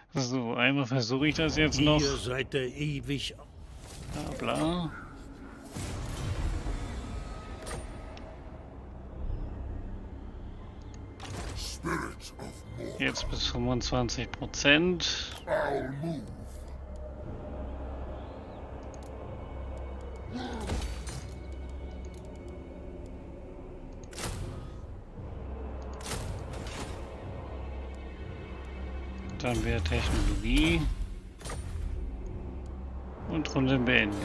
So, einmal versuche ich das jetzt noch. Ihr seid der ewig... Bla bla. Jetzt bis 25%. Dann wäre Technologie. Und Runde beenden.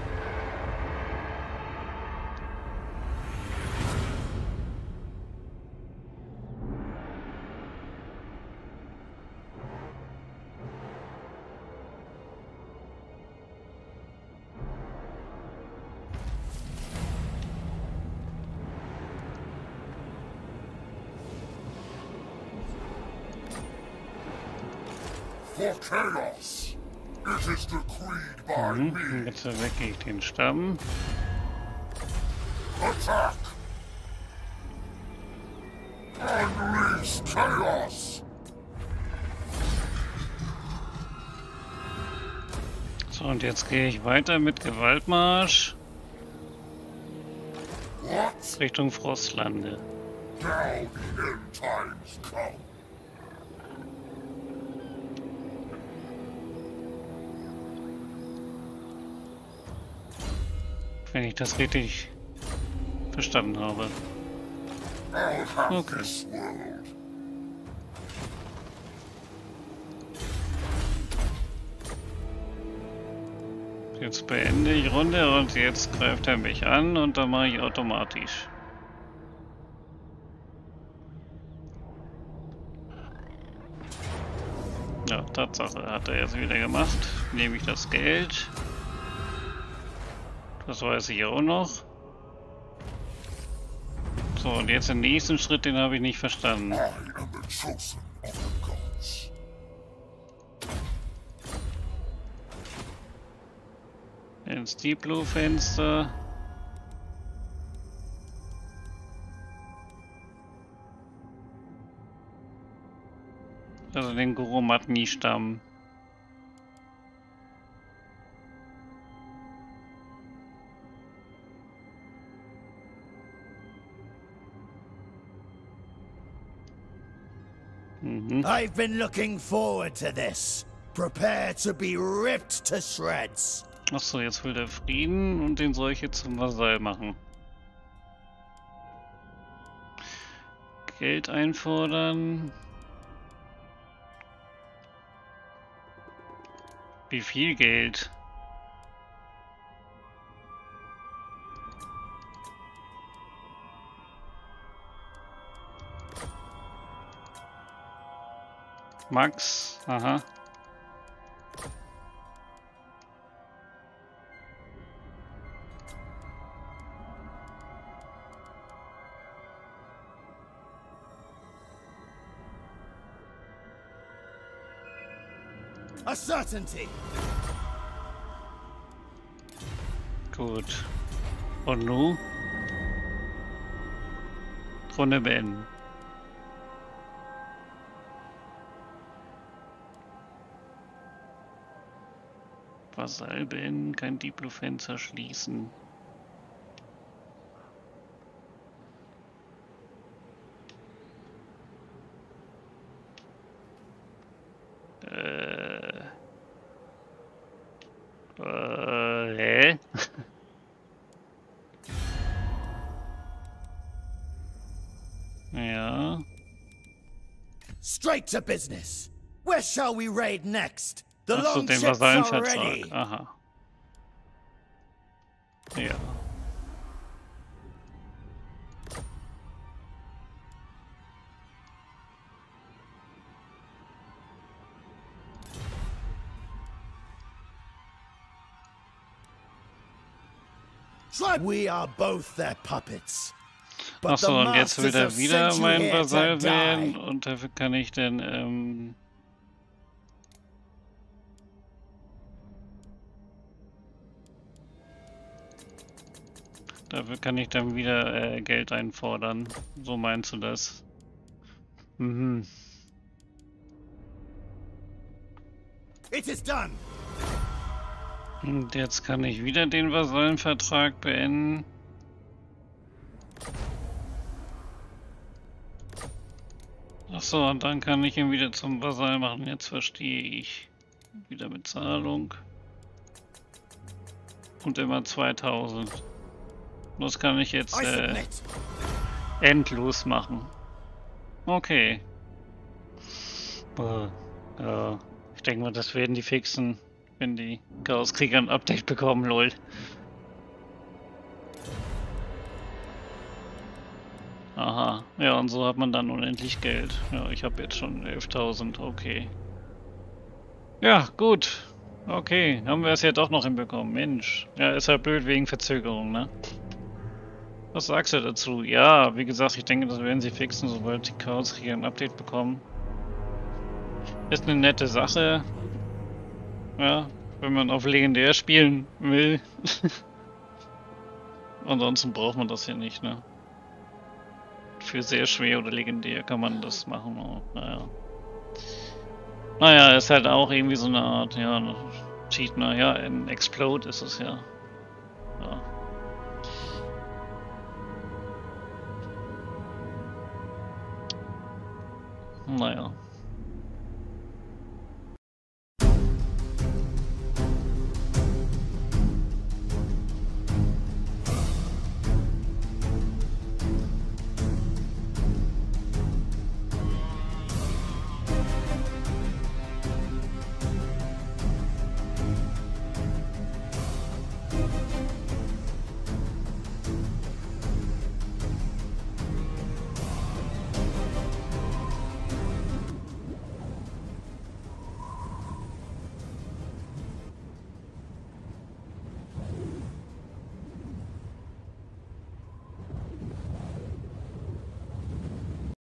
For chaos, it is decreed by me. Jetzt verwecke ich den Stamm. Attack! Unleash chaos! So, und jetzt gehe ich weiter mit Gewaltmarsch What? Richtung Frostlande. Now the end times come. Wenn ich das richtig verstanden habe. I'll have Okay. this world. Jetzt beende ich Runde und jetzt greift er mich an und dann mache ich automatisch. Ja, Tatsache, hat er jetzt wieder gemacht. Nehme ich das Geld. Das weiß ich auch noch. So, und jetzt den nächsten Schritt, den habe ich nicht verstanden. I am the chosen of the gods. Ins Deep Blue Fenster. Also den Guru-Matni-Stamm. I've been looking forward to this. Prepare to be ripped to shreds. Achso, jetzt will der Frieden und den soll ich jetzt zum Vasall machen. Geld einfordern. Wie viel Geld? Max, aha. A certainty. Gut. Und nu? Runde beenden. Vasall beenden, kein Deep Blue Fenster schließen. Hä? Ja. Straight to business. Where shall we raid next? The Achso, long den ships are Vasallenvertrag. ready. Aha. Ja. We are both their puppets. But the Achso, und jetzt will masters er have wieder sent you meinen here Vasall to wählen die. und dafür kann ich dann, dafür kann ich dann wieder Geld einfordern. So meinst du das? Mhm. It is done. Und jetzt kann ich wieder den Vasallenvertrag beenden. Achso, und dann kann ich ihn wieder zum Vasall machen. Jetzt verstehe ich. Wieder mit Zahlung. Und immer 2000. Das kann ich jetzt endlos machen. Okay. Ja, ich denke mal, das werden die fixen, wenn die Chaoskrieger ein Update bekommen, lol. Aha, ja, und so hat man dann unendlich Geld. Ja, ich habe jetzt schon 11.000, okay. Ja, gut. Okay, haben wir es ja doch noch hinbekommen. Mensch. Ja, ist halt blöd wegen Verzögerung, ne? Was sagst du dazu? Ja, wie gesagt, ich denke, das werden sie fixen, sobald die Chaoskrieger ein Update bekommen. Ist eine nette Sache. Ja, wenn man auf legendär spielen will. Ansonsten braucht man das hier nicht, ne? Für sehr schwer oder legendär kann man das machen, aber naja. Naja, ist halt auch irgendwie so eine Art, ja, Cheat, naja, ein Explode ist es ja. Ja. Naja.